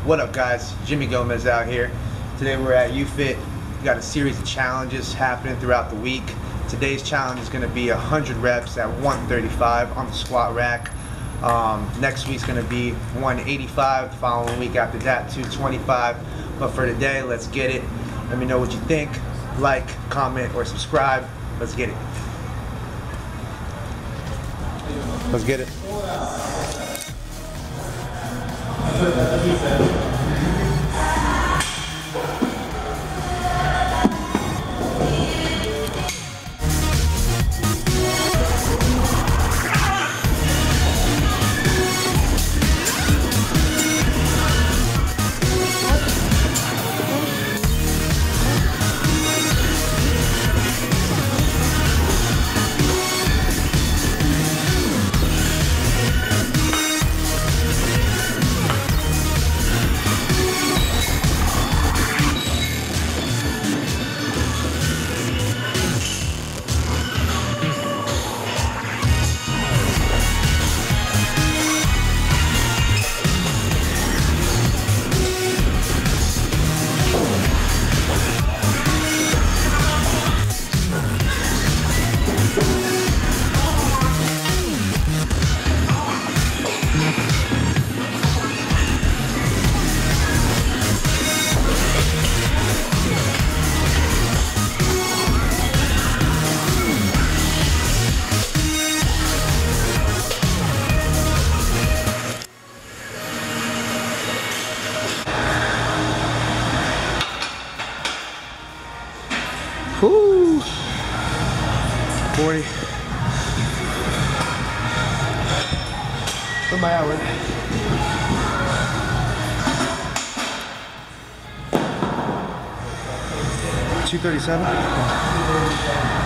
What up, guys? Jimmy Gomez out here. Today we're at UFIT. We got a series of challenges happening throughout the week. Today's challenge is going to be 100 reps at 135 on the squat rack. Next week's going to be 185. The following week after that, 225. But for today, let's get it. Let me know what you think. Like, comment, or subscribe. Let's get it. Let's get it. Woo! 40. What am I at with? 237.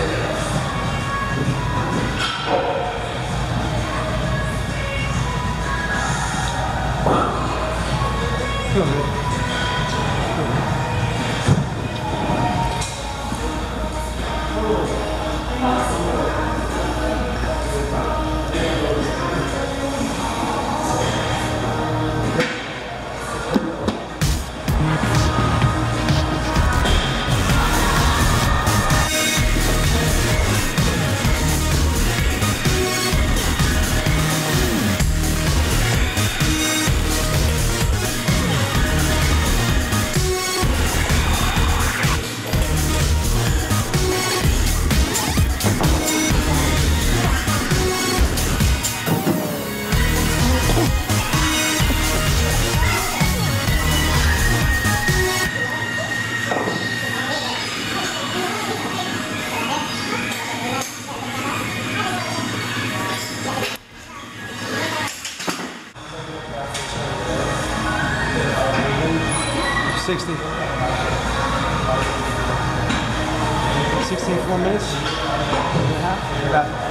$60. 16, 4 minutes and a half. About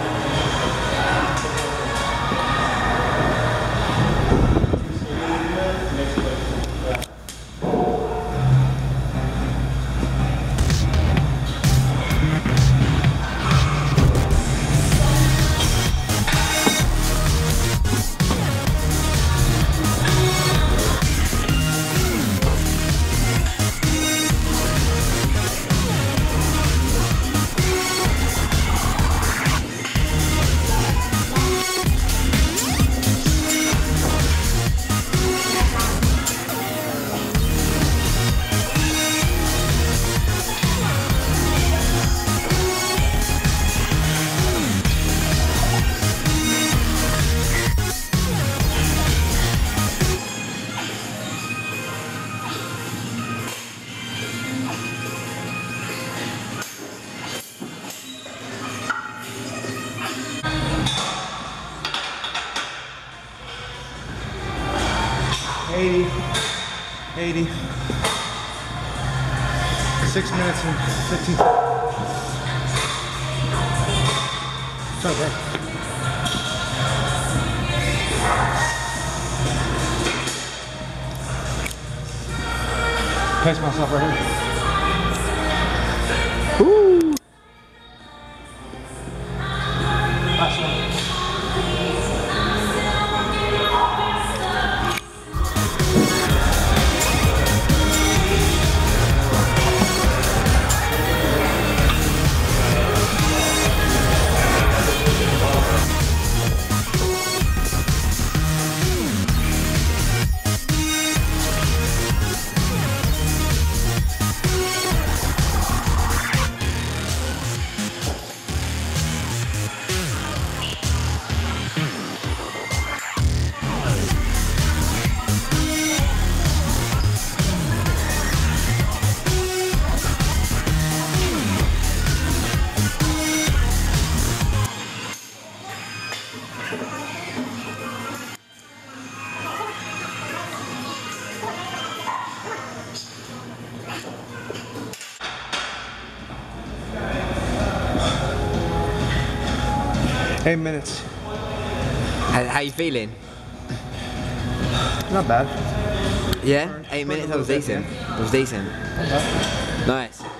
$80. 6 minutes and 15 seconds. It's okay. Pace myself right here. Woo! Last one. 8 minutes. How you feeling? Not bad. Yeah, 8 minutes. That was decent. It was decent. Nice.